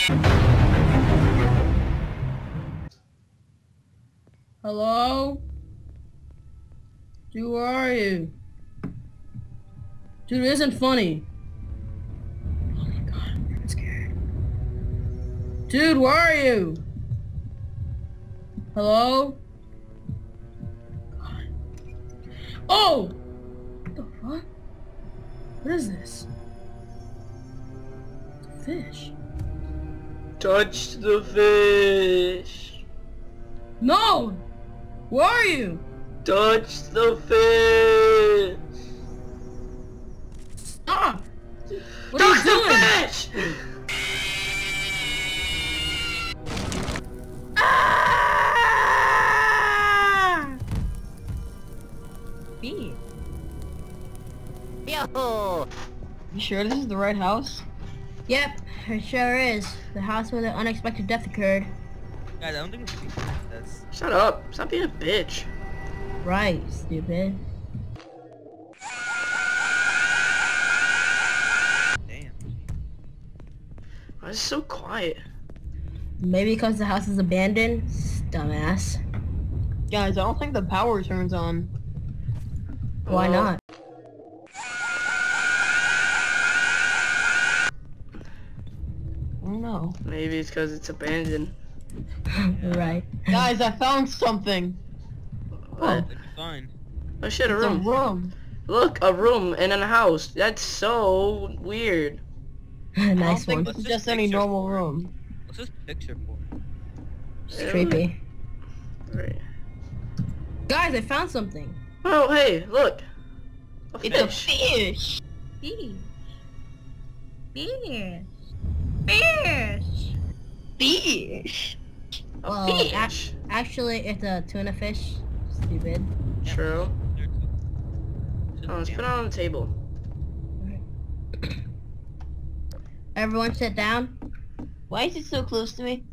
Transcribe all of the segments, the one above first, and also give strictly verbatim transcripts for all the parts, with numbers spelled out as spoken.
Hello? Dude, where are you? Dude, it isn't funny. Oh my god, I'm freaking scared. Dude, where are you? Hello? God. Oh! What the fuck? What is this? It's a fish. Touch the fish. No! Where are you? Touch the fish. Stop! What Touch are you doing? the fish! Ah! B. Yo! You sure this is the right house? Yep, it sure is. The house where the unexpected death occurred. Guys, I don't think we should be this. Shut up. Stop being a bitch. Right, stupid. Damn. Why is it so quiet? Maybe because the house is abandoned? Dumbass. Guys, I don't think the power turns on. Why Oh. not? I don't know. Maybe it's because it's abandoned. Right. Guys, I found something. What? It'd be fine. Oh shit, a It's a room. room. Look, a room in a house. That's so weird. I don't Nice think one. this is What's just this any picture normal for? room. What's this picture for? It's creepy. Right. Guys, I found something. Oh, hey, look. A It's a fish. fish. Fish. Fish. Fish. Fish. A Well, fish. Actually, it's a tuna fish. Stupid. True. There too. Oh, let's put it on the table. Everyone sit down. Why is it so close to me?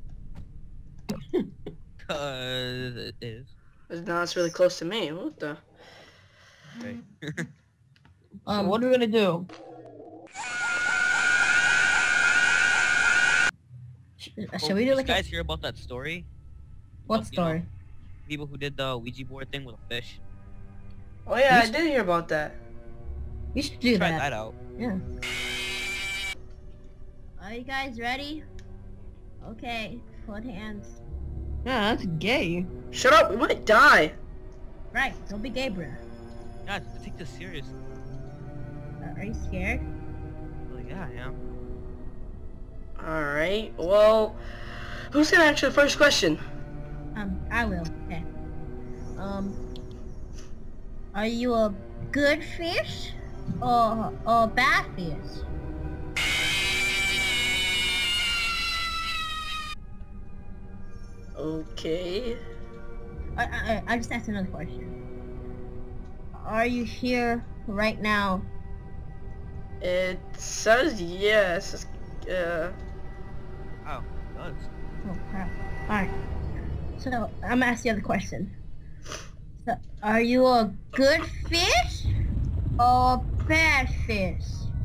Cause it is. Now it's really close to me. What the? Okay. Um, So what are we gonna do? sh shall we do Did like you a... guys hear about that story? What About, you know, story? People who did the Ouija board thing with a fish. Oh yeah, I We did hear about that. We should do Try that. that out. Yeah. Are you guys ready? Okay, hold hands. Yeah, that's gay. Shut up, we might die. Right, don't be gay, bro. Guys, take this seriously. Uh, are you scared? Well, yeah, I am. Alright, well, who's gonna answer the first question? Um, I will. Okay. Um, are you a good fish or a bad fish? Okay. I, I, I just asked another question. Are you here right now? It says yes. Uh, Oh, it does. Oh crap. Alright. So, I'm gonna ask you the question. So, are you a good fish or a bad fish?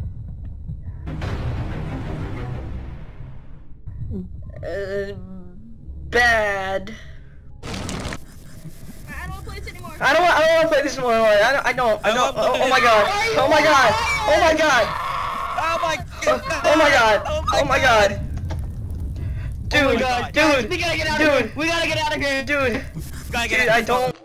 uh, bad. I don't wanna play this anymore. I don't want. I don't want to play this more. I don't. I don't. I don't. Oh, oh my god. Oh my god. Oh my god. Oh my Oh, god! oh my god. Oh my god. Dude, Oh my God. dude, We gotta get out dude, of here. We gotta get out of here. dude, Gotta get dude, out. I don't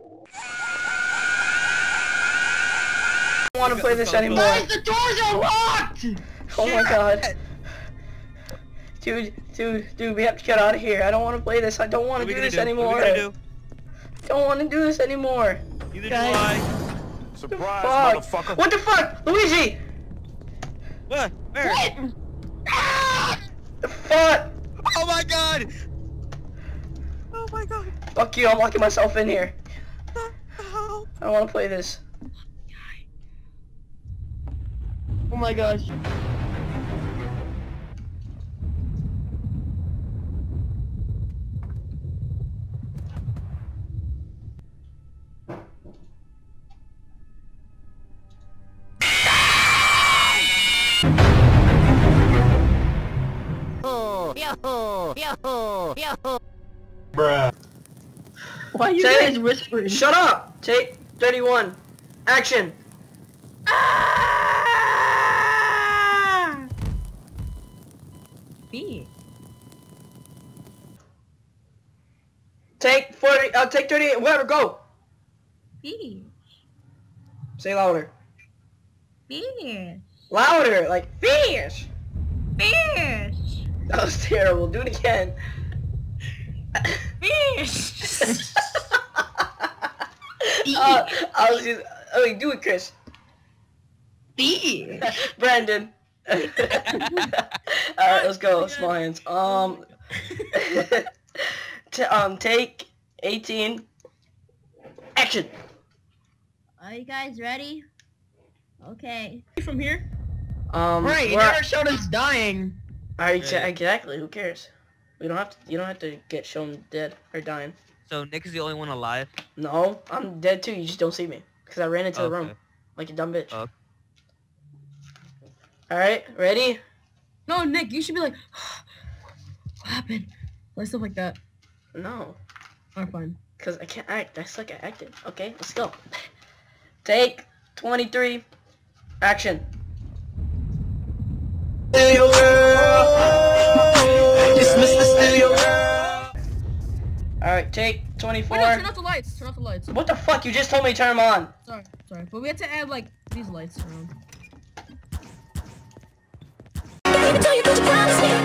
want to play this anymore. Guys, the doors are locked. Oh my god. Dude, dude, dude, we have to get out of here. I don't want to play this. I don't want What to are we do gonna this do? What anymore. are we gonna do? I don't want to do this anymore. Neither do Guys. I. Surprise, Fuck. motherfucker. What the fuck? Luigi! What? Where? What? Ah! The fuck? Oh my god! Oh my god! Fuck you, I'm locking myself in here. Help! I don't want to play this. Oh my gosh. Yo! Yo! Bruh. Why are you Take- guys whispering? Shut up! Take thirty-one. Action! Ah! B. Take forty, uh, take thirty-eight, whatever, go! Fish. Say louder. Fish. Louder, like fish! Fish. That was terrible, do it again. Fish. uh, I was just, oh, wait, do it, Chris. B. Brandon. Alright, let's go, small hands. Um, t um, take eighteen. Action! Are you guys ready? Okay. From here? Um, Right, you we're- never showed us dying. Alright, Yeah. exactly, who cares? We don't have to, you don't have to get shown dead or dying. So Nick is the only one alive. No, I'm dead too, you just don't see me. Because I ran into the room. Okay. Like a dumb bitch. Okay. Alright, ready? No, Nick, you should be like, what happened? Like stuff like that. No. Alright, fine. Because I can't act, I suck at acting. Okay, let's go. Take twenty-three. Action. Alright, take twenty-four. Wait, no, turn off the lights. Turn off the lights. What the fuck? You just told me to turn them on. Sorry, sorry. But we had to add, like, these lights around. Tell you that you promised me.